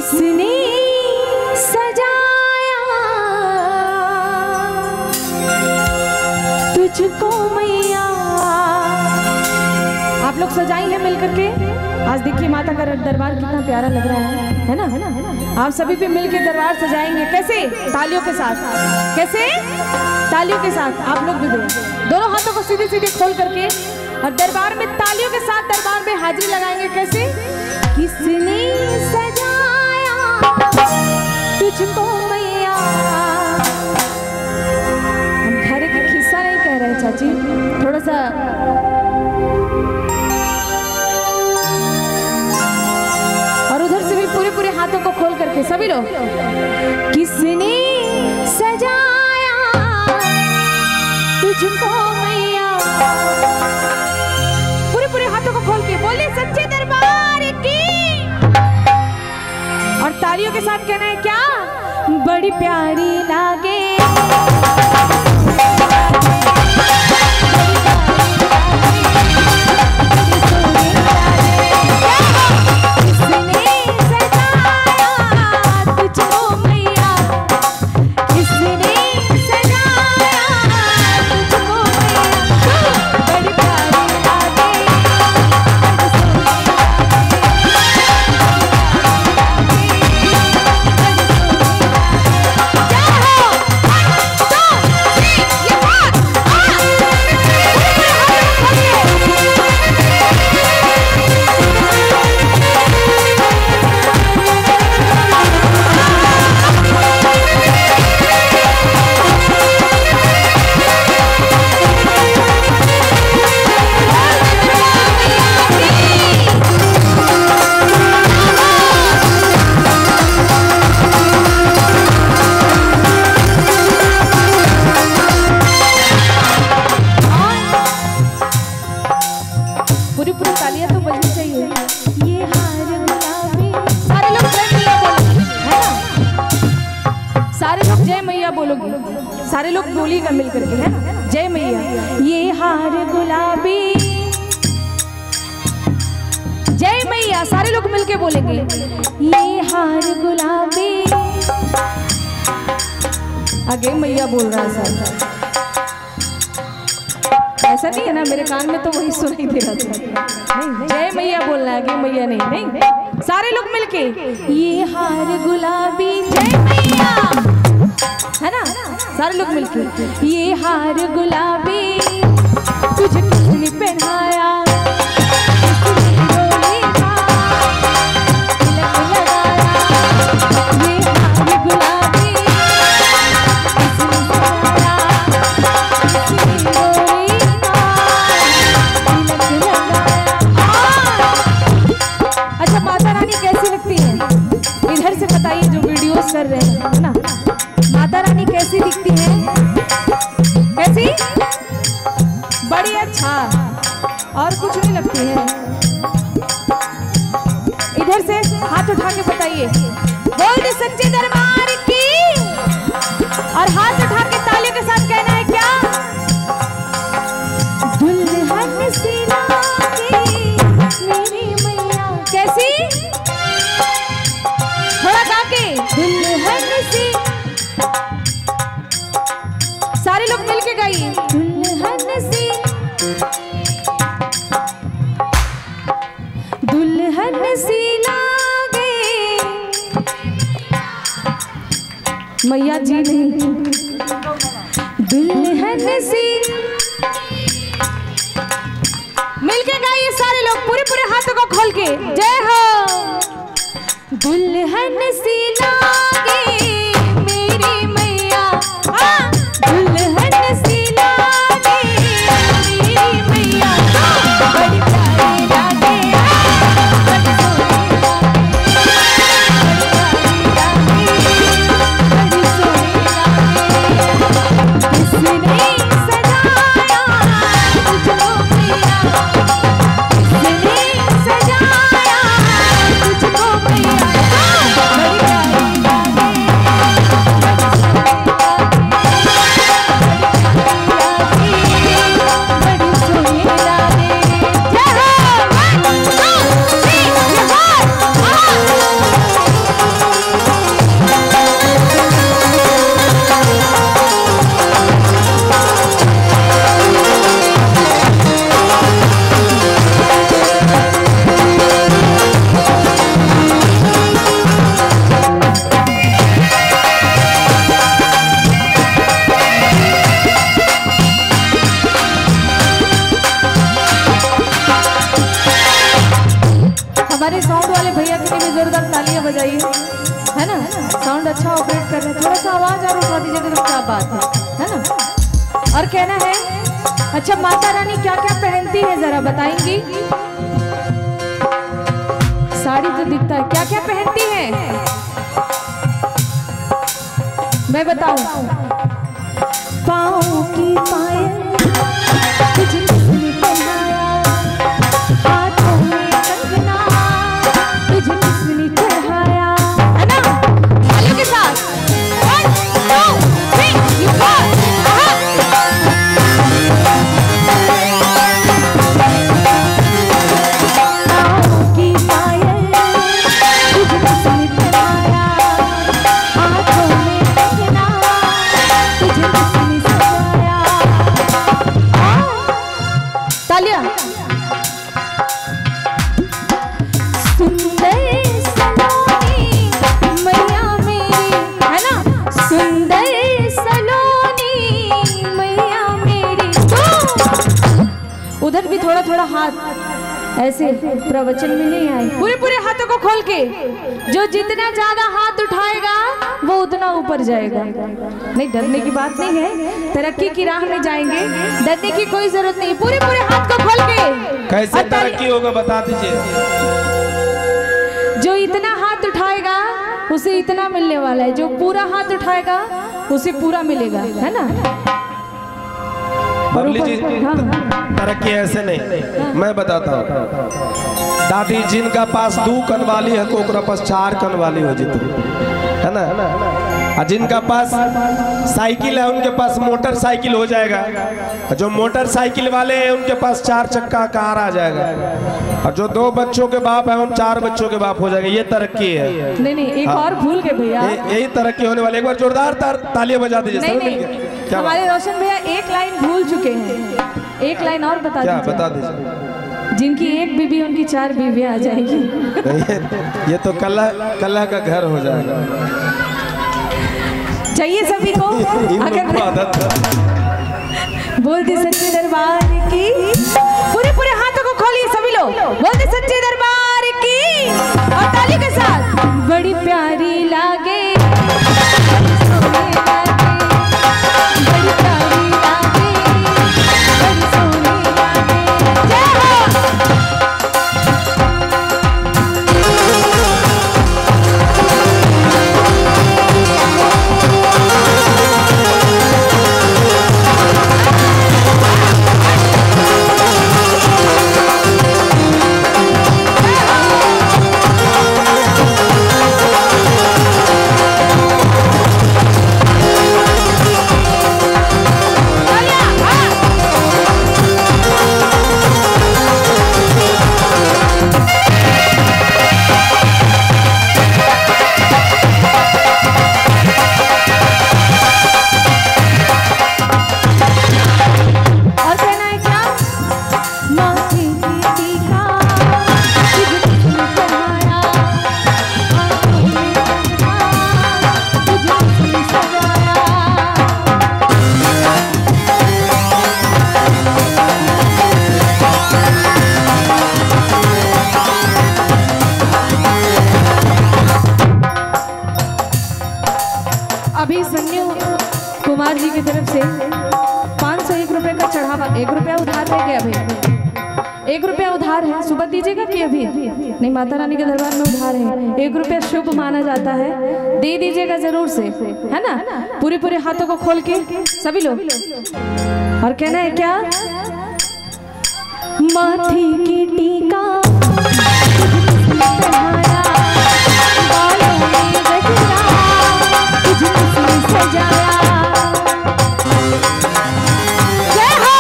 किसने सजाया तुझको मैया। आप लोग सजाई हैं मिल करके। आज देखिए माता का दरबार कितना प्यारा लग रहा है ना, है ना, है ना। आप सभी पे मिल के दरबार सजाएंगे कैसे? तालियों के साथ। कैसे? तालियों के साथ। आप लोग भी दोनों हाथों को सीधे सीधे खोल करके और दरबार में तालियों के साथ दरबार में हाजिरी लगाएंगे। कैसे? किसने सजाया तुझको मैया। हम खरे का खिस्सा नहीं कह रहे चाची, थोड़ा सा और उधर से भी पूरे पूरे हाथों को खोल करके सभी लोग। किसने सजाया तुझको मैया। पूरे पूरे हाथों को खोल के बोले सच्चे दरबार की। और तालियों के साथ कहना है क्या? बड़ी प्यारी लागे सारे लोग बोलिएगा मिल करके, है ना? जय मैया। ये हार गुलाबी जय मैया। सारे लोग मिलके बोलेंगे ये हार गुलाबी। आगे मैया बोल रहा है सर। ऐसा नहीं है ना, मेरे कान में तो वही सुनाई दे रहा था। नहीं, जय मैया बोलना है, आगे मैया नहीं। नहीं, सारे लोग मिलके ये हार गुलाबी जय मैया, है ना? सारे लोग मिलके ये हार गुलाबी तुझे किसने पहनाया। अच्छा माता रानी कैसी लगती है? इधर से बताइए जो वीडियोस कर रहे हैं, है ना? माता रानी कैसी दिखती है? कैसी? बड़ी अच्छा। और कुछ नहीं लगती है? इधर से हाथ उठा के बताइए, बोल दे सच्चे दरबार की। और हाथ उठा के तालियों के साथ कहना है क्या? दुल्हन सी लागे मेरी मैया। कैसी? थोड़ा गा के दुल्हन सी। सारे लोग मिलके गाइए दुल्हन सी। दुल्हन सी लागे मैया जी नहीं, दुल्हन सी। मिलके गाइए सारे लोग पूरे पूरे हाथों को खोल के। जय हो। दुल्हन सी लागे मेरी मैया। दुल्हन सी लागे मेरी मैया। बड़ी प्यारी लागे बड़ी सोनी लागे। किसने सजाया तुझको मैया। किसने सजाया तुझको मैया। बड़ी प्यारी बजाइए, है ना। साउंड अच्छा ऑपरेट कर रहे हैं, थोड़ा सा आवाज और उठा दीजिएगा तो क्या बात है ना। और कहना है अच्छा माता रानी क्या क्या पहनती है जरा बताएंगी। साड़ी तो दिखता है, क्या क्या पहनती है मैं बताऊं। पाँव की पायल तुझे किसने पहनाया, हाथों में कंगना तुझे किसने चढ़ाया, है ना। तालियों के साथ 1 2 3 4 उधर भी थोड़ा थोड़ा हाथ ऐसे प्रवचन में नहीं आए, पूरे पूरे हाथों को खोल के। जो जितना ज्यादा हाथ उठाएगा वो उतना ऊपर जाएगा। नहीं डरने की बात नहीं है, तरक्की की राह में जाएंगे, डरने की कोई जरूरत नहीं। पूरे पूरे हाथ को खोल के। कैसे तरक्की होगा बता दीजिए। जो इतना हाथ उठाएगा उसे इतना मिलने वाला है, जो पूरा हाथ उठाएगा उसे पूरा मिलेगा, है ना। बबली जी तरक्की ऐसे नहीं, मैं बताता हूँ। दादी जिनका पास 2 कन वाली है तो ओकरा पास 4 कन वाली हो जीतो, है ना। और जिनका पास साइकिल है उनके पास मोटरसाइकिल हो जाएगा, जो मोटरसाइकिल वाले हैं उनके पास 4 चक्का कार आ जाएगा, और जो 2 बच्चों के बाप है उन 4 बच्चों के बाप हो जाएगा। ये तरक्की है। नहीं नहीं एक और भूल गए भैया, यही तरक्की होने वाली। एक बार जोरदार तालियां बजा दीजिए। हमारे रोशन भैया एक लाइन भूल चुके हैं, एक लाइन और बता दीजिए। बता दीजिए। जिनकी एक बीबी उनकी 4 बीवियां आ जाएगी। ये तो कल्ला का घर हो जाएगा। चाहिए सभी को बोलते सच्चे दरबार की। पूरे पूरे हाथों को खोलिए सभी लोग, बोलते सच्चे दरबार की। और ताली के साथ बड़ी प्यारी लागे अभी संजू कुमार जी की तरफ से 501 रुपए का चढ़ावा, 1 रुपया उधार रह गया अभी, 1 रुपया उधार है। सुबह दीजिएगा कि अभी नहीं, माता रानी के दरबार में उधार है। 1 रुपया शुभ माना जाता है, दे दीजिएगा जरूर से, है ना। पूरे पूरे हाथों को खोल के सभी लोग। और कहना है क्या, माथे की टीका सजाया, जय हो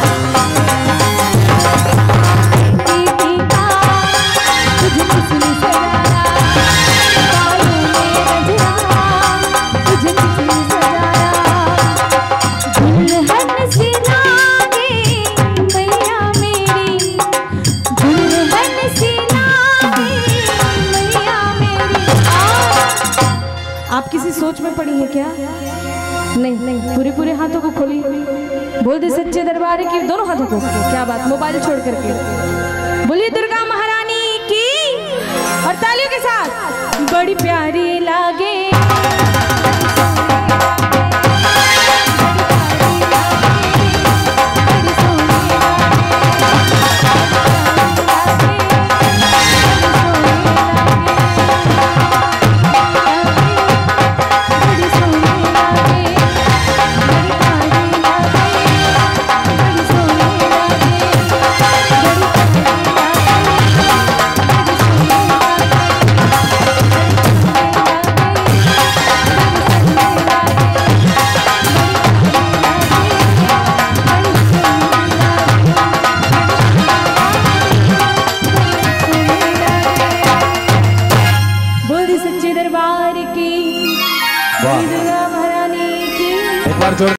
टीका तुझे किसने सजाया, बालों में गजरा तुझे किसने सजाया, दुल्हन सी लागे मैया मेरी, दुल्हन सी लागे मैया मेरी। आप किसी सोच में पड़ी है क्या? नहीं नहीं, पूरे पूरे हाथों को खोली, बोल दे सच्चे दरबार की। दोनों हाथों को, क्या बात, मोबाइल छोड़ करके बोलिए दुर्गा महारानी की। और तालियों के साथ बड़ी प्यारी लागे वाह। की। एक बार जोर